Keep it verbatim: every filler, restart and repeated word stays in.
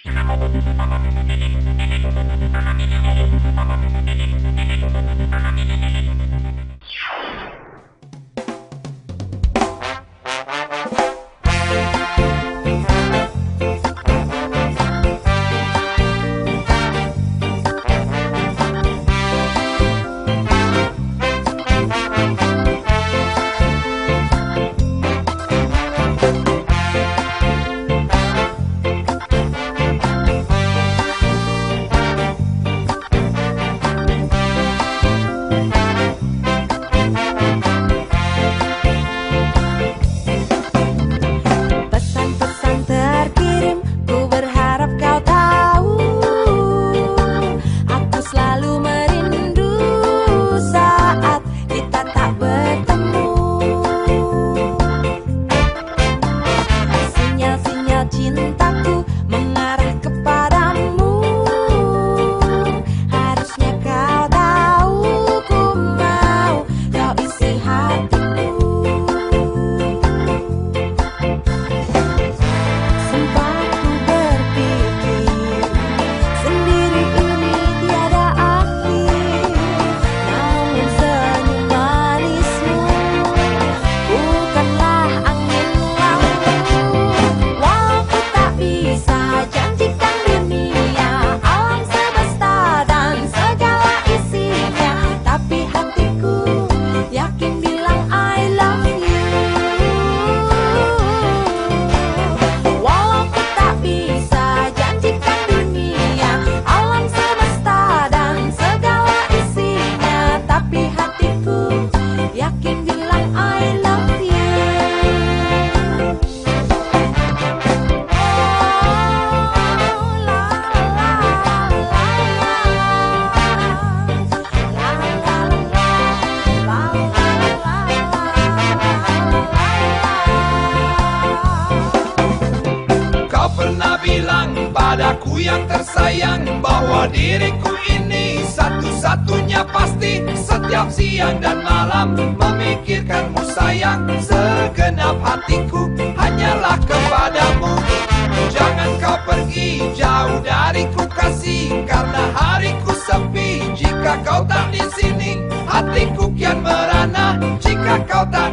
Padaku yang tersayang, bahwa diriku ini satu-satunya pasti. Setiap siang dan malam memikirkanmu sayang. Segenap hatiku hanyalah kepadamu. Jangan kau pergi jauh dariku kasih, karena hariku sepi jika kau tak di sini. Hatiku kian merana jika kau tak